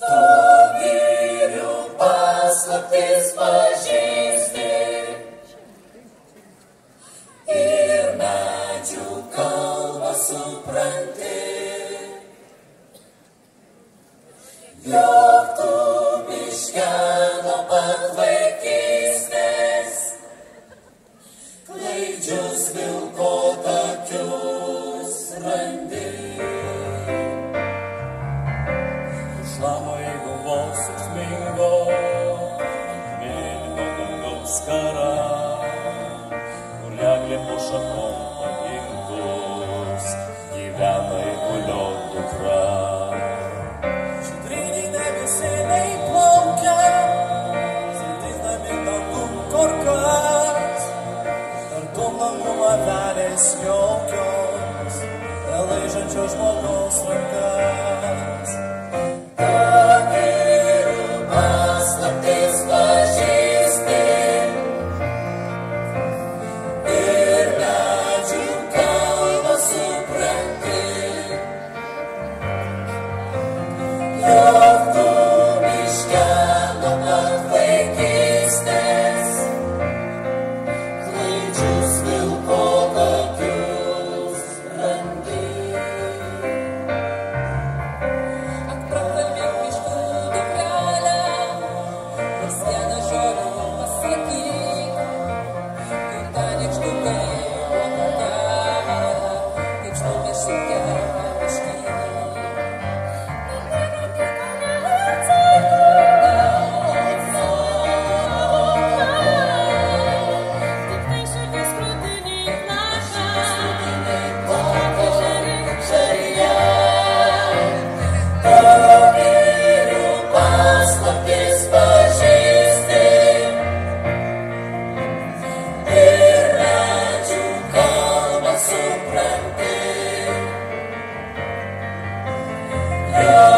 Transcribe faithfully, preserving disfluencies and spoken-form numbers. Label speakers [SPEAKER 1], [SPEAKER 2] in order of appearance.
[SPEAKER 1] Tu girių paslaptis pažįsti ir medžių kalbą supranti, jog tu miške nuo pat vaikystės klaidžius vilko takius randi. Šlamo įguvos užmingo mėlyno dangaus skara, kur eglė po šakom paginkus gyvena Eigulio dukra. Švitriniai debesėliai plaukia, sėdėdami dangum korkas, tartum langų avelės jokios, nelaižančios žmogaus rankas. Yeah.